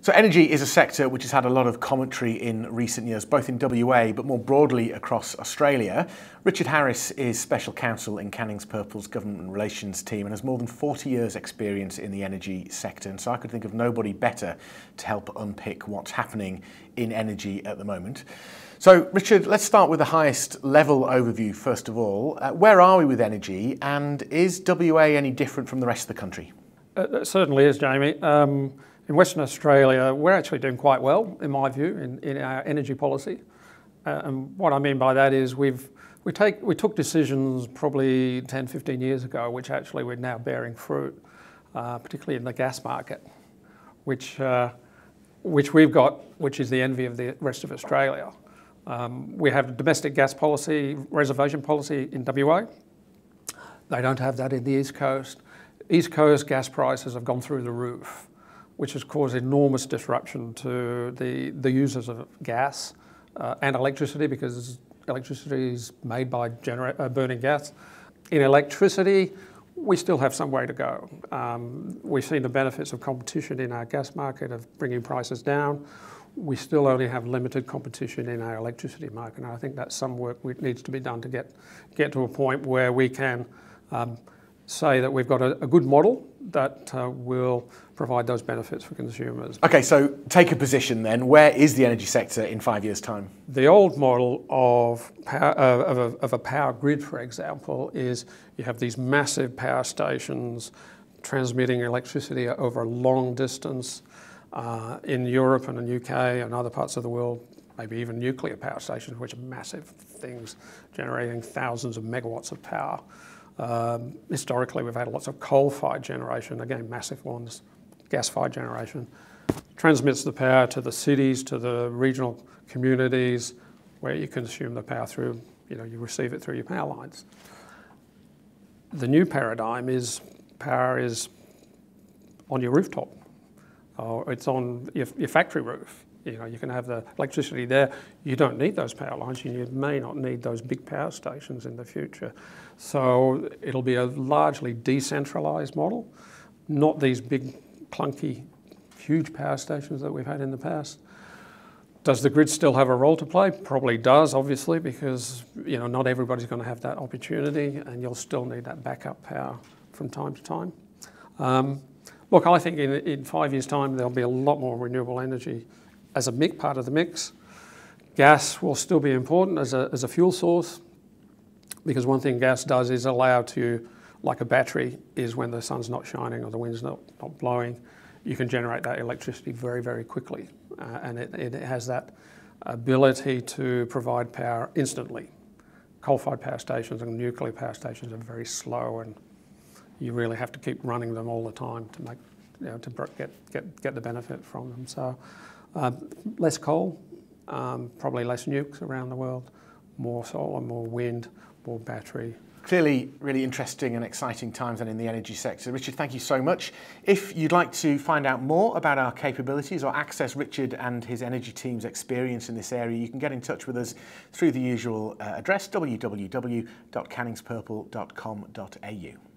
So energy is a sector which has had a lot of commentary in recent years, both in WA but more broadly across Australia. Richard Harris is Special Counsel in Canning's Purple's Government Relations team and has more than 40 years' experience in the energy sector. And so I could think of nobody better to help unpick what's happening in energy at the moment. So Richard, let's start with the highest level overview first of all. Where are we with energy, and is WA any different from the rest of the country? It certainly is, Jamie. In Western Australia, we're actually doing quite well, in my view, in our energy policy. And what I mean by that is we took decisions probably 10, 15 years ago, which actually we're now bearing fruit, particularly in the gas market, which we've got, which is the envy of the rest of Australia. We have a domestic gas policy, reservation policy in WA. They don't have that in the East Coast. East Coast gas prices have gone through the roof, which has caused enormous disruption to the users of gas and electricity, because electricity is made by burning gas. In electricity, we still have some way to go. We've seen the benefits of competition in our gas market of bringing prices down. We still only have limited competition in our electricity market, and I think that's some work that needs to be done to get to a point where we can say that we've got a good model that will provide those benefits for consumers. Okay, so take a position then. Where is the energy sector in 5 years' time? The old model of a power grid, for example, is you have these massive power stations transmitting electricity over a long distance. In Europe and the UK and other parts of the world, maybe even nuclear power stations, which are massive things generating thousands of megawatts of power. Historically, we've had lots of coal-fired generation, again, massive ones, gas-fired generation. Transmits the power to the cities, to the regional communities, where you consume the power through, you receive it through your power lines. The new paradigm is power is on your rooftop, or it's on your factory roof. You can have the electricity there. You don't need those power lines, and you may not need those big power stations in the future. So it'll be a largely decentralised model, not these big, clunky, huge power stations that we've had in the past. Does the grid still have a role to play? Probably does, obviously, because not everybody's going to have that opportunity, and you'll still need that backup power from time to time. Look, I think in 5 years' time there'll be a lot more renewable energy as a part of the mix. Gas will still be important as a fuel source, because one thing gas does is allow to, like a battery, is when the sun's not shining or the wind's not blowing, you can generate that electricity very, very quickly. And it has that ability to provide power instantly. Coal-fired power stations and nuclear power stations are very slow, and you really have to keep running them all the time to make, to get the benefit from them. So less coal, probably less nukes around the world, more solar, more wind, more battery. Clearly really interesting and exciting times then in the energy sector. Richard, thank you so much. If you'd like to find out more about our capabilities or access Richard and his energy team's experience in this area, you can get in touch with us through the usual address, www.canningspurple.com.au.